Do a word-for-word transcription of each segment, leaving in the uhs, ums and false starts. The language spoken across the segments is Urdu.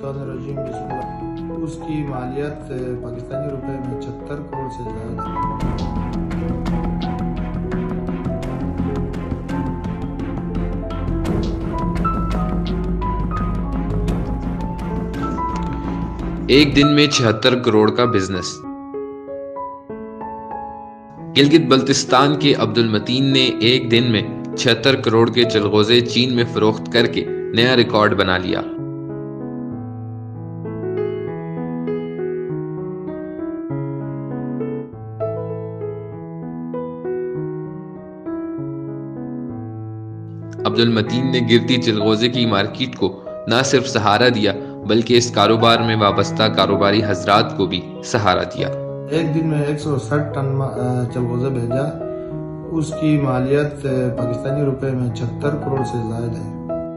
रजीम बिस्मिल्लाह। اس کی مالیت پاکستانی روپے میں چھہتر کروڑ سے زیادہ ہے۔ ایک دن میں چھہتر کروڑ کا بزنس۔ گلگت بلتستان کے عبد المتین نے ایک دن میں چھہتر کروڑ کے چلغوزے چین میں فروخت کر کے نیا ریکارڈ بنا لیا۔ عبد المتین نے گرتی چلغوزے کی مارکیٹ کو نہ صرف سہارا دیا بلکہ اس کاروبار میں وابستہ کاروباری حضرات کو بھی سہارا دیا۔ ایک دن میں ایک سو ساٹھ ٹن چلغوزہ بھیجا، اس کی مالیت پاکستانی روپے میں چھہتر کروڑ سے زائد ہے۔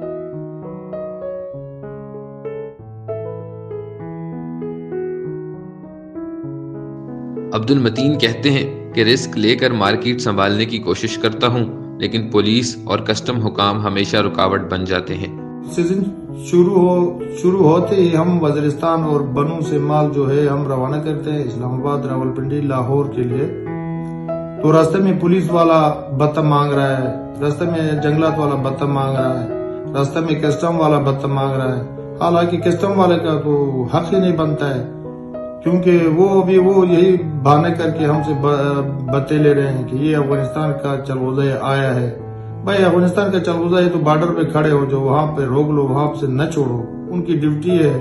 عبد المتین کہتے ہیں کہ رسک لے کر مارکیٹ سنبھالنے کی کوشش کرتا ہوں لیکن پولیس اور کسٹم حکام ہمیشہ رکاوٹ بن جاتے ہیں۔ سیزن شروع ہو شروع ہوتے ہی ہم وزیرستان اور بنوں سے مال جو ہے ہم روانہ کرتے ہیں اسلام آباد، راولپنڈی، لاہور کے لیے۔ تو راستے میں پولیس والا بتہ مانگ رہا ہے، راستے میں جنگلات والا بتہ مانگ رہا ہے، راستے میں کسٹم والا بتہ مانگ رہا ہے۔ حالانکہ کسٹم والے کا تو حق ہی نہیں بنتا ہے، کیونکہ وہ ابھی وہ یہی بہانے کر کے ہم سے بتے لے رہے ہیں کہ یہ افغانستان کا چلغوزہ آیا ہے۔ بھائی افغانستان کا چلغوزہ ہے تو بارڈر پہ کھڑے ہو، جو وہاں پہ روک لو، وہاں سے نہ چھوڑو، ان کی ڈیوٹی ہے۔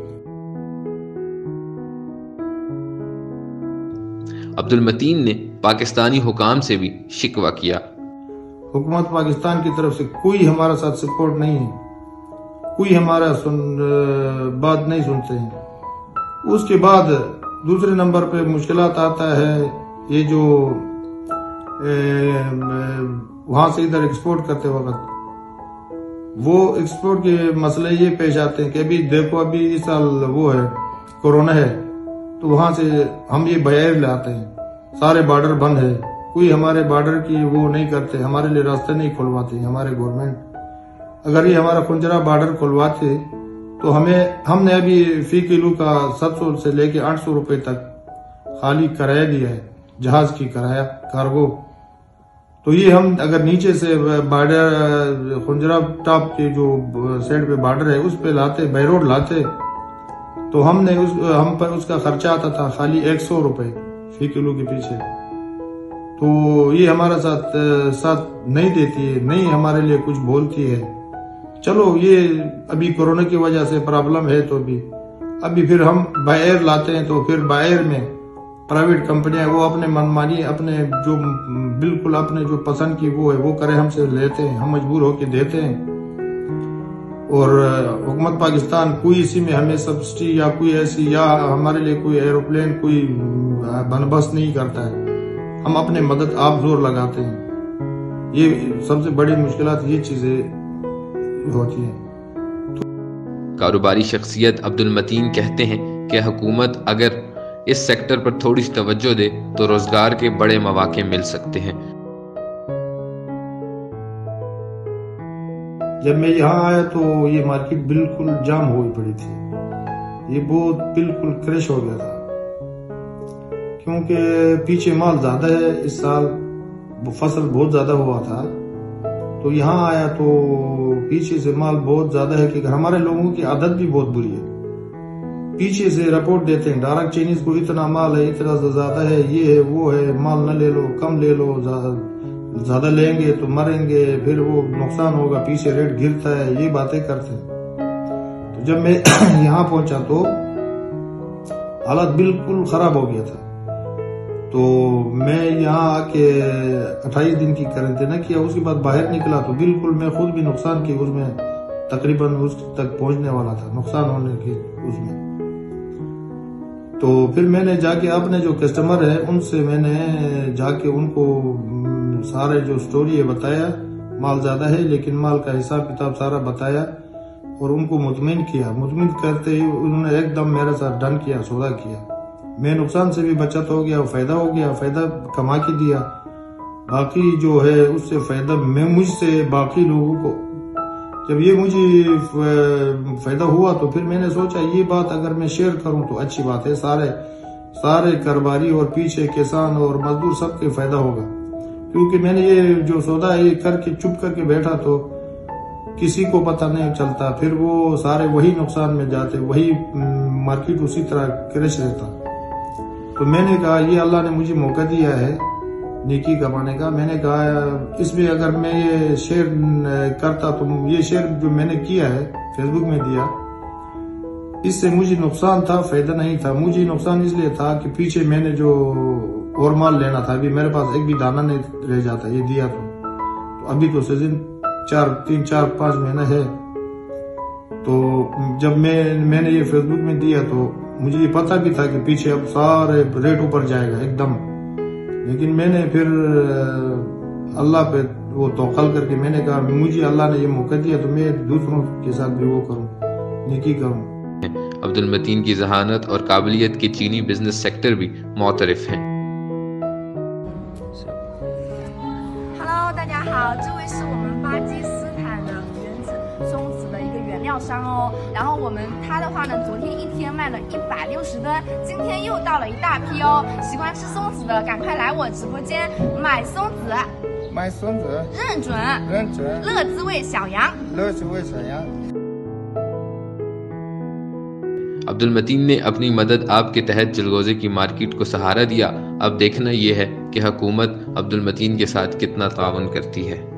عبد المتین نے پاکستانی حکام سے بھی شکوہ کیا۔ حکومت پاکستان کی طرف سے کوئی ہمارا ساتھ سپورٹ نہیں ہے، کوئی ہمارا سن بات نہیں سنتے ہیں۔ اس کے بعد دوسرے نمبر پہ مشکلات آتا ہے یہ جو وہاں سے ادھر ایکسپورٹ کرتے وقت وہ ایکسپورٹ کے مسئلے یہ پیش آتے ہیں کہ ابھی دیکھو ابھی اس سال وہ ہے کورونا ہے، تو وہاں سے ہم یہ بیر لاتے ہیں، سارے بارڈر بند ہے، کوئی ہمارے بارڈر کی وہ نہیں کرتے، ہمارے لیے راستے نہیں کھلواتے ہمارے گورنمنٹ۔ اگر یہ ہمارا خنجرہ بارڈر کھلواتے تو ہمیں ہم نے ابھی فی کلو کا سات سو سے لے کے آٹھ سو روپے تک خالی کرایہ دیا ہے، جہاز کی کرایہ کارگو۔ تو یہ ہم اگر نیچے سے بارڈر خنجرہ ٹاپ کے جو سائڈ پہ بارڈر ہے اس پہ لاتے، بائی روڈ لاتے، تو ہم نے اس ہم پر اس کا خرچہ آتا تھا خالی ایک سو روپے فی کلو کے پیچھے۔ تو یہ ہمارا ساتھ ساتھ نہیں دیتی ہے، نہیں ہمارے لیے کچھ بولتی ہے۔ چلو یہ ابھی کورونا کی وجہ سے پرابلم ہے، تو ابھی ابھی پھر ہم بائر لاتے ہیں، تو پھر بائر میں پرائیویٹ کمپنیاں وہ اپنے منمانی اپنے جو بالکل اپنے جو پسند کی وہ ہے وہ کرے ہم سے لیتے ہیں، ہم مجبور ہو کے دیتے ہیں۔ اور حکومت پاکستان کوئی اسی میں ہمیں سبسڈی یا کوئی ایسی یا ہمارے لیے کوئی ایروپلین کوئی بندوبست نہیں کرتا ہے، ہم اپنے مدد آپ زور لگاتے ہیں۔ یہ سب سے بڑی مشکلات یہ چیزیں ہوتی ہیں۔ کاروباری شخصیت عبد المتین کہتے ہیں کہ حکومت اگر اس سیکٹر پر تھوڑی سی توجہ دے تو روزگار کے بڑے مواقع مل سکتے ہیں۔ جب میں یہاں آیا تو یہ مارکیٹ بالکل جام ہوئی پڑی تھی، یہ بہت بالکل کریش ہو گیا تھا، کیونکہ پیچھے مال زیادہ ہے، اس سال فصل بہت زیادہ ہوا تھا۔ تو یہاں آیا تو پیچھے سے مال بہت زیادہ ہے، کہ ہمارے لوگوں کی عادت بھی بہت بری ہے، پیچھے سے رپورٹ دیتے ہیں ڈائریکٹ چائنیز کو اتنا مال ہے، اتنا زیادہ ہے، یہ ہے وہ ہے، مال نہ لے لو، کم لے لو، زیادہ لیں گے تو مریں گے، پھر وہ نقصان ہوگا، پیچھے ریٹ گرتا ہے، یہ باتیں کرتے ہیں۔ تو جب میں یہاں پہنچا تو حالت بالکل خراب ہو گیا تھا۔ تو میں یہاں آ کے اٹھائیس دن کی کرنٹینہ کیا، اس کے بعد باہر نکلا تو بالکل میں خود بھی نقصان کی اس میں تقریباً اس تک پہنچنے والا تھا، نقصان ہونے کی اس میں۔ تو پھر میں نے جا کے اپنے جو کسٹمر ہیں ان سے میں نے جا کے ان کو سارے جو سٹوری ہے بتایا، مال زیادہ ہے لیکن مال کا حساب کتاب سارا بتایا اور ان کو مطمئن کیا۔ مطمئن کرتے ہی انہوں نے ایک دم میرے ساتھ ڈن کیا، سودا کیا، میں نقصان سے بھی بچت ہو گیا، فائدہ ہو گیا، فائدہ کما کے دیا، باقی جو ہے اس سے فائدہ میں مجھ سے باقی لوگوں کو جب یہ مجھے فائدہ ہوا تو پھر میں نے سوچا یہ بات اگر میں شیئر کروں تو اچھی بات ہے، سارے سارے کاروباری اور پیچھے کسان اور مزدور سب کے فائدہ ہوگا، کیونکہ میں نے یہ جو سودا ہے یہ کر کے چپ کر کے بیٹھا تو کسی کو پتہ نہیں چلتا، پھر وہ سارے وہی نقصان میں جاتے، وہی مارکیٹ اسی طرح کریش رہتا۔ تو میں نے کہا یہ اللہ نے مجھے موقع دیا ہے نیکی کمانے کا، میں نے کہا اس میں اگر میں یہ شیئر کرتا تو یہ شیئر جو میں نے کیا ہے فیس بک میں دیا، اس سے مجھے نقصان تھا، فائدہ نہیں تھا۔ مجھے نقصان اس لیے تھا کہ پیچھے میں نے جو اور مال لینا تھا، ابھی میرے پاس ایک بھی دانہ نہیں رہ جاتا یہ دیا تو ابھی تو سیزن چار تین چار پانچ مہینہ ہے۔ تو جب میں میں نے یہ فیس بک میں دیا تو مجھے یہ پتہ بھی تھا کہ پیچھے اب سارے ریٹ اوپر جائے گا ایک دم، لیکن میں نے پھر اللہ پہ وہ توکل کر کے میں نے کہا مجھے اللہ نے یہ موقع دیا تو میں دوسروں کے ساتھ بھی وہ کروں، نیکی کروں۔ عبد المتین کی ذہانت اور قابلیت کے چینی بزنس سیکٹر بھی معترف ہیں۔ Hello， 大家好，这位是我们巴基斯坦的原子松子的一个原料商哦。然后我们它的话呢，昨天一天卖了一百六十吨，今天又到了一大批哦。喜欢吃松子的，赶快来我直播间买松子， 买松子， 认准， 认准， 乐滋味小羊， 乐滋味小羊。 عبد المتین نے اپنی مدد آپ کے تحت چلغوزے کی مارکیٹ کو سہارا دیا۔ اب دیکھنا یہ ہے کہ حکومت عبد المتین کے ساتھ کتنا تعاون کرتی ہے۔